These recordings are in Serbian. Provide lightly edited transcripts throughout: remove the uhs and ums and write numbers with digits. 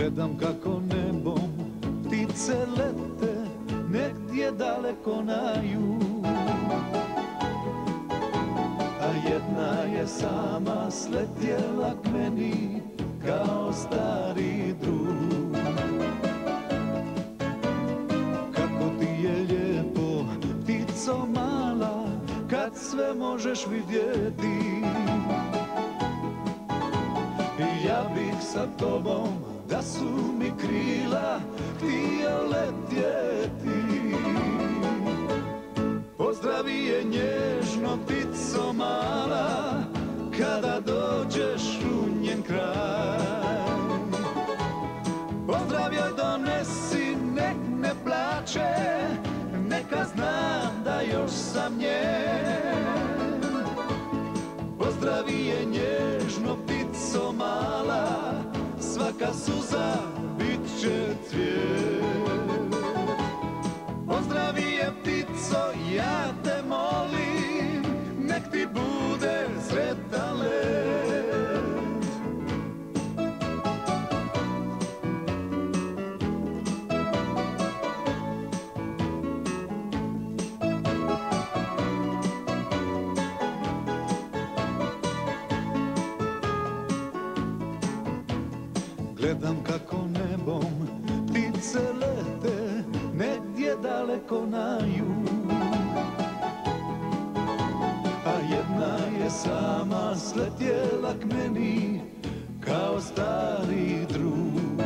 Gledam kako nebom ptice lete negdje daleko na jug, a jedna je sama sletjela k meni kao stari drug. Kako ti je lijepo, ptico mala, kad sve možeš vidjeti. Ja bih sa tobom, da su mi krila, htio letjeti. Pozdravi je nježno, ptico mala, kada dođeš u njen kraj. Pozdrav joj donesi, nek ne plače, neka znam da još sam njen. Pozdravi je nježno, ptico mala, svaka suza bit će cvijet. Pozdravi je ptico, ja te molim, nek ti bude sretan let. Gledam kako nebom ptice lete negdje daleko na jug, a jedna je sama sletjela k meni kao stari drug.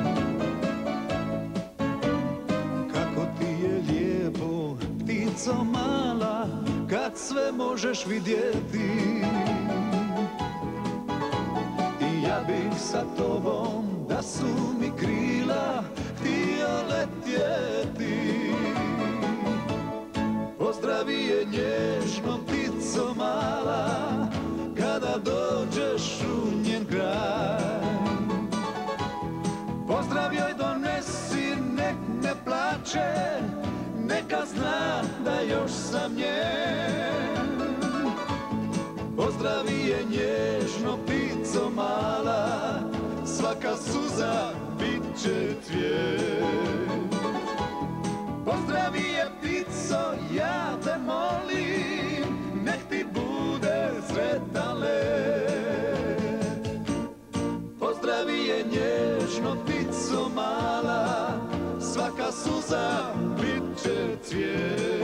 Kako ti je lijepo, ptico mala, kad sve možeš vidjeti. I ja bih sa tobom, da su mi krila, htio letjeti. Pozdravi je nježno, ptico mala, kada dođeš u njen kraj. Pozdrav joj donesi, nek ne plače, neka zna da još sam njen. Pozdravi je nježno, ptico mala, svaka suza bit će cvijet. Pozdravi je ptico, ja te molim, nek ti bude sretan let. Pozdravi je nježno, ptico mala, svaka suza bit će cvijet.